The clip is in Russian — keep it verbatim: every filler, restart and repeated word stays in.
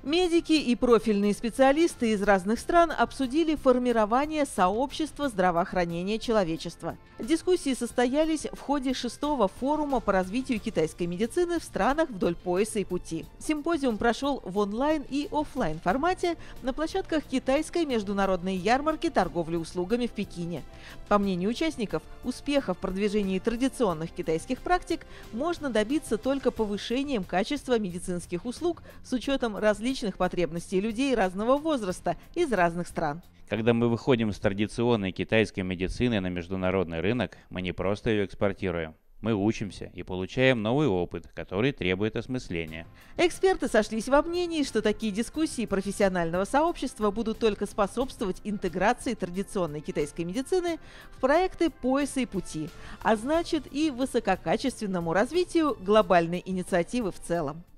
Медики и профильные специалисты из разных стран обсудили формирование сообщества здравоохранения человечества. Дискуссии состоялись в ходе шестого форума по развитию китайской медицины в странах вдоль пояса и пути. Симпозиум прошел в онлайн и офлайн формате на площадках китайской международной ярмарки торговли услугами в Пекине. По мнению участников, успеха в продвижении традиционных китайских практик можно добиться только повышением качества медицинских услуг с учетом различных потребностей людей разного возраста из разных стран. Когда мы выходим с традиционной китайской медицины на международный рынок, мы не просто ее экспортируем. Мы учимся и получаем новый опыт, который требует осмысления. Эксперты сошлись во мнении, что такие дискуссии профессионального сообщества будут только способствовать интеграции традиционной китайской медицины в проекты пояса и пути, а значит и высококачественному развитию глобальной инициативы в целом.